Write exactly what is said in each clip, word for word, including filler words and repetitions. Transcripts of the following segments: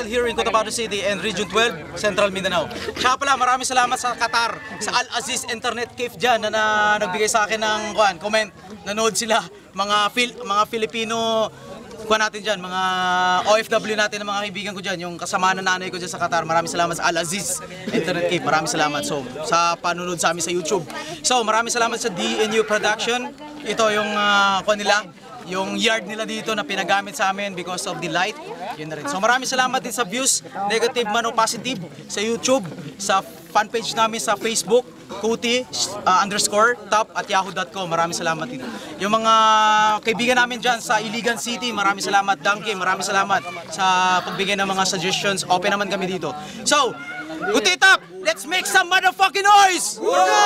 located here in Cotabato City and Region twelve, Central Mindanao. Siya pala, maraming salamat sa Qatar, sa Al Aziz Internet Cafe dyan na, na nagbigay sa akin ng kuan, comment. Nanood sila, mga, Fil mga Filipino, kuha natin dyan, mga O F W natin, ng mga kaibigan ko dyan, yung kasama na nanay ko dyan sa Qatar. Maraming salamat sa Al Aziz Internet Cafe, maraming salamat so, sa panunod sa amin sa YouTube. So maraming salamat sa D N U Production. Ito yung uh, kuha nila, yung yard nila dito na pinagamit sa amin because of the light. Yun na rin. So maraming salamat din sa views, negative man o positive, sa YouTube, sa fan page namin sa Facebook, Kuti uh, underscore top at yahoo dot com. Maraming salamat dito. Yung mga kaibigan namin dyan sa Iligan City, maraming salamat. Donkey, maraming salamat sa pagbigay ng mga suggestions. Open naman kami dito. So, Kuti top, let's make some motherfucking noise!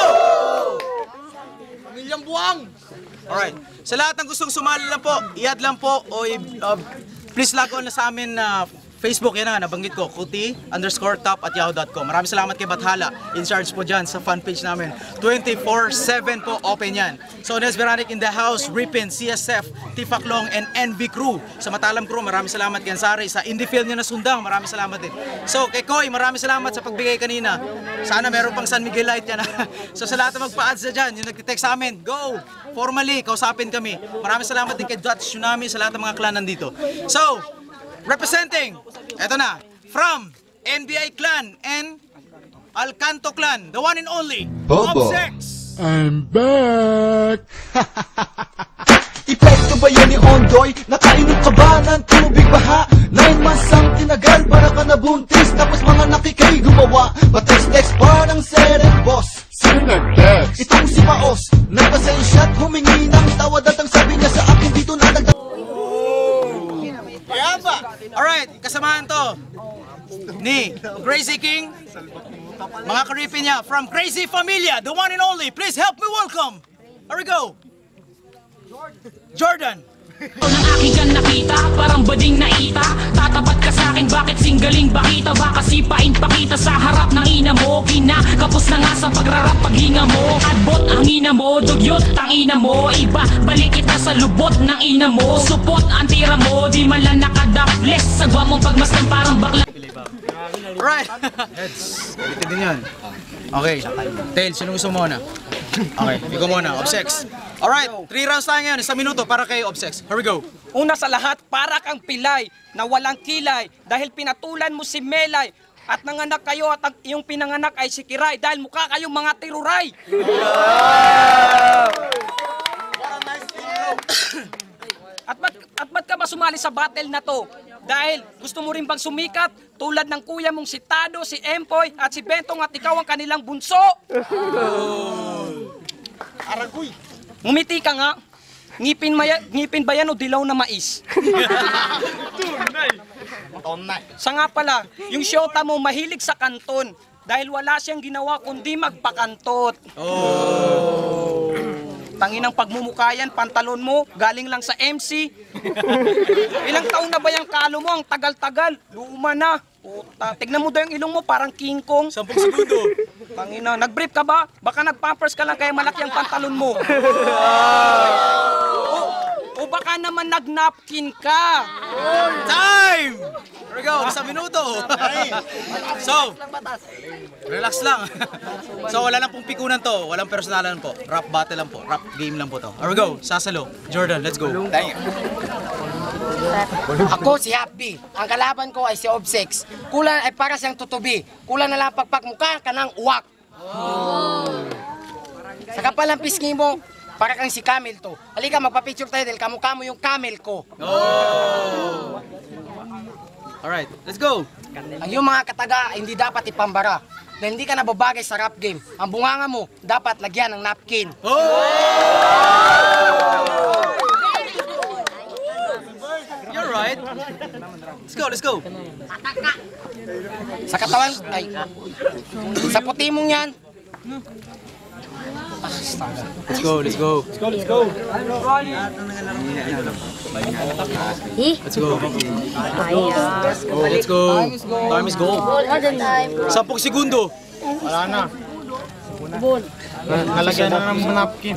Milyang buwang! Alright. Sa lahat ng gustong sumali lang po, i-add lang po o uh, please log on na sa amin na uh, Facebook, yan na, nabanggit ko, Kuti underscore top at yahoo dot com. Maraming salamat kay Bathala, in charge po dyan sa fan page namin. twenty-four seven po, open yan. So, Nes Veronic in the house, Ripin, C S F, Tifaklong, and N B Crew. Sa Matalam Crew, maraming salamat kay Ansari. Sa Indie Film niya na Sundang, maraming salamat din. So, kay Koy, maraming salamat sa pagbigay kanina. Sana meron pang San Miguel Light yan. So, sa lahat na magpa-ads na dyan, yung nag-text sa amin, go! Formally, kausapin kami. Maraming salamat din kay Dutch Tsunami sa lahat ng mga clan nandito. So, representing, eto na, from N B I Clan and Alcanto Clan, the one and only, Bobo. Obsex! I'm back! Epekto ba yan ni Ondoy? Nakainom ka ba ng tubig baha? Nine months ang tinagal para ka nabuntis, tapos mga nakikay gumawa pa-text-text pa ng seren boss. Sino nag-text? Itong si Paos, nagpasensya at humingi ng tawad at ang sabi niya sa akin dito na nagda... Alright, kasamahan to ni Crazy King, mga karipin niya from Crazy Familia, the one and only. Please help me welcome. Here we go, Jordan. Nang aking kan nakita, parang bading naita. Tatapat ka sa akin, bakit singgaling bakita? Baka sipain pakita sa harap ng ina mo. Kinakapos na nga sa pagrarap paghinga mo. Adbot ang ina mo, dugyot ang ina mo. Iba, balik kita sa lubot ng ina mo. Supot ang tira mo, di man lang nakadaples. Sagwa mong pagmasdan parang bakla. Right. Heads, ulitin din yan. Okay, Tails, sino gusto mo na? Okay, ikaw muna, Obsex. Alright, three rounds tayo ngayon, isang minuto para kay Obsex. Here we go. Una sa lahat, para kang pilay na walang kilay dahil pinatulan mo si Melay at nanganak kayo at ang iyong pinanganak ay si Kiray dahil mukha kayong mga tiruray. At ba't, at ba't ka ba sumali sa battle na to? Dahil gusto mo rin bang sumikat tulad ng kuya mong si Tado, si Empoy at si Bentong at ikaw ang kanilang bunso? Aragoy. Ngumiti ka nga. Ngipin, maya, ngipin ba yan o dilaw na mais? Tunay. Tunay. Sa nga pala, yung syota mo mahilig sa kanton dahil wala siyang ginawa kundi magpakantot. Oh. Tanginang pagmumukayan, pantalon mo, galing lang sa M C. Ilang taon na ba yung kalo mo? Ang tagal-tagal. Luma na. Puta, tignan mo daw yung ilong mo, parang King Kong. Sampung segundo. Tangina, nag-brief ka ba? Baka nag-pampers ka lang kaya malaki ang pantalon mo. o, o baka naman nag-napkin ka. Time! Here we go, isang minuto. So, relax lang. So, wala lang pong pikunan to. Walang personalan po. Rap battle lang po. Rap game lang po to. Here we go, Sasalo. Jordan, let's go. Ako si Happy. Ang kalaban ko ay si Obsex. Kulang ay para siyang tutubi. Kulang na lang pagpagmukha ka ng uwak. Oh. Sa kapalang pisngi mo, para kang si Camel to. Halika, magpa-picture tayo dahil kamukha mo yung camel ko. Oh. Alright, let's go. Ang iyong mga kataga hindi dapat ipambara. Dahil hindi ka nababagay sa rap game. Ang bunganga mo, dapat lagyan ng napkin. Oh! You're right. Let's go, let's go. Sa katawan, ay, sa puti mong yan. Let's go, let's go. Let's go, let's go. Let's go. Oh, let's go. Time is go. Sampung segundo. Wala na. Nalagyan na ng napkin.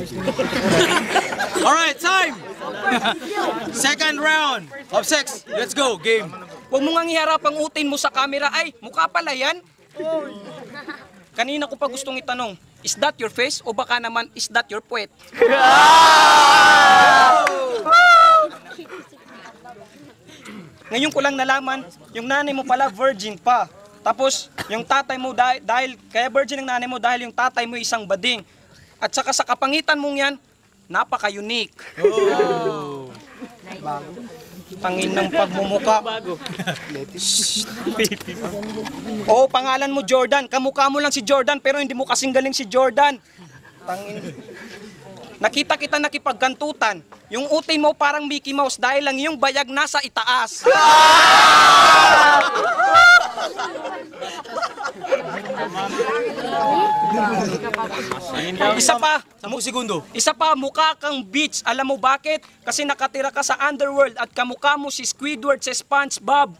Alright, time! Second round of sex. Let's go, game. Huwag mo nga iharap ang utin mo sa camera. Ay, mukha pala yan. Kanina ko pa gustong itanong, is that your face o baka naman is that your puwet? Ngayon ko lang nalaman, yung nanay mo pala virgin pa. Tapos, yung tatay mo dahil, dahil kaya virgin ang nanay mo dahil yung tatay mo isang bading. At saka sa kapangitan mong yan, napaka-unique. Oh. Tangin ng pagmumuka. Oo, pangalan mo Jordan. Kamukha mo lang si Jordan pero hindi mo kasing galing si Jordan. Tangin. Nakita kita nakipagkantutan. Yung utin mo parang Mickey Mouse dahil lang yung bayag nasa itaas. Isa pa, Sampung segundo. isa pa, mukha kang beach. Alam mo bakit? Kasi nakatira ka sa underworld at kamukha mo si Squidward sa SpongeBob.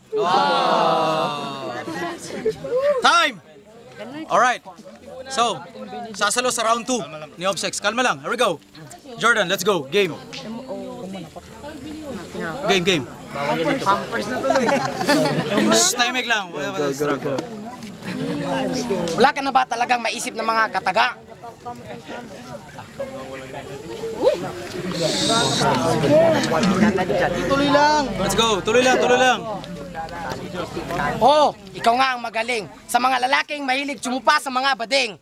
Time! Alright. So, sasalo sa round two ni Obsex. Kalma lang. Here we go. Jordan, let's go. Game. Game, game. Shh, timing lang. Wala ba distract? Wala ka na ba talagang maisip ng mga kataga? Tuloy lang. Let's go. Tuloy lang, tuloy lang. Oo, ikaw nga ang magaling. Sa mga lalaking mahilig sumupa sa mga bading.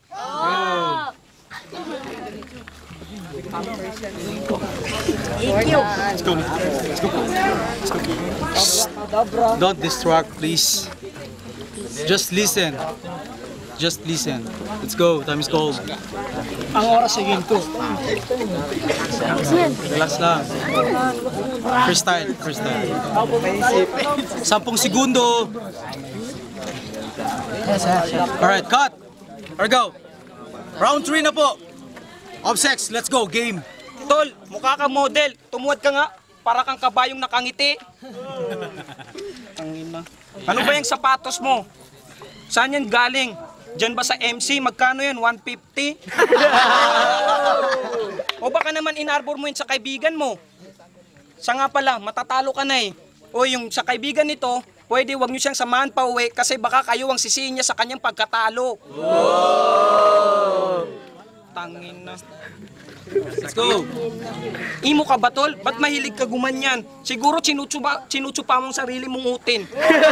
Don't distract, please. Just listen. Just listen. Let's go. Time is called. Ang oras sa game ko. Relax lang. Freestyle. Freestyle. Sampung segundo. Alright, cut. Or go. Round three na po. Obsex, let's go. Game. Tol, mukha kang model. Tumuwad ka nga. Para kang kabayong nakangiti. Tangina. Ano ba yung sapatos mo? Saan yan galing? Diyan ba sa M C? Magkano yan? one fifty? O baka naman inarbor mo yun sa kaibigan mo? Sa nga pala, matatalo ka na eh. O yung sa kaibigan nito, pwede wag nyo siyang samahan pa uwi kasi baka kayo ang sisihin niya sa kanyang pagkatalo. Tangin na. Let's go. Imo ka ba, tol? Ba't mahilig ka gumanyan? Siguro chinutsupa, chinutsupa mong sarili mong utin.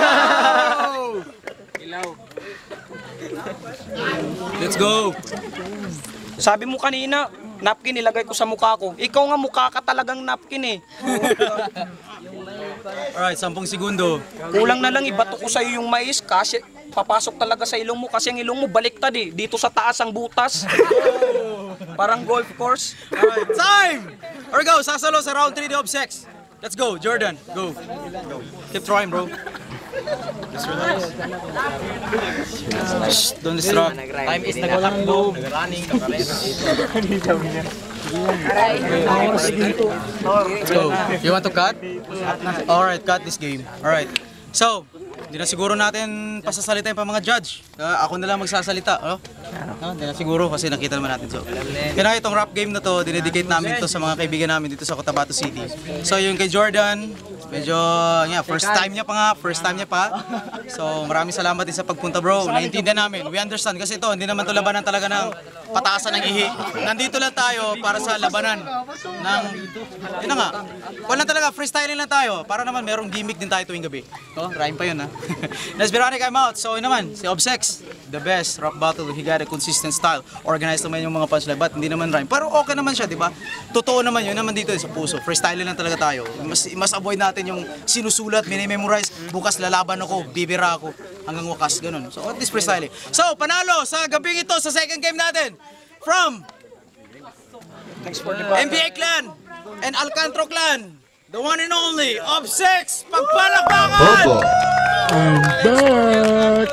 Let's go. Sabi mo kanina, napkin nilagay ko sa mukha ko. Ikaw nga mukha ka talagang napkin eh. Alright, sampung segundo. Kulang na lang ibato ko sa'yo yung mais kasi papasok talaga sa ilong mo kasi ang ilong mo baliktad eh. Dito sa taas ang butas. Parang golf course. Alright, time! Or go, sasalo sa round three ni Obsex. Let's go, Jordan. Go. Keep trying, bro. Shh, don't distract. Time is nagatakbo, nagarunning, Let's go. You want to cut? Alright, cut this game. Alright. So, hindi na siguro natin pasasalitain pa mga judge. Uh, ako na lang magsasalita. Oh? No, hindi na siguro kasi nakita naman natin. So, kaya itong rap game na to, dinedicate namin to sa mga kaibigan namin dito sa Cotabato City. So, yung kay Jordan, medyo, yeah, first time niya pa nga, first time niya pa. So, maraming salamat din sa pagpunta, bro. Naiintindihan namin. We understand kasi ito, hindi naman to labanan talaga ng pataasan ng ihi. Nandito lang tayo para sa labanan ng, yun na nga, wala talaga, freestyling lang tayo. Para naman merong gimmick din tayo tuwing gabi. Oh, rhyme pa yun, ha? Let's be running, I'm out. So, yun naman, si Obsex, the best rap battle. He got a consistent style. Organized naman yung mga punchline, but hindi naman rhyme. Pero okay naman siya, di ba? Totoo naman yun naman dito sa puso. Freestyling lang talaga tayo. Mas, mas avoid natin yung sinusulat, minimemorize. Bukas lalaban ako, bibira ako. Hanggang wakas, ganun. So, at least freestyling. So, panalo sa gabing ito sa second game natin. From M B A Clan and Alcantro Clan. The one and only Obsex. Pagpalakpakan! Bobo. I'm back.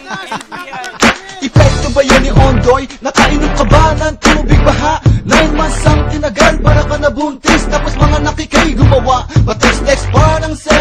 Epekto ba yan ni Ondoy? Nakainom ka ba ng tubig baha? Nine months ang tinagal para ka nabuntis. Tapos mga nakikay gumawa. Patex-tex pa ng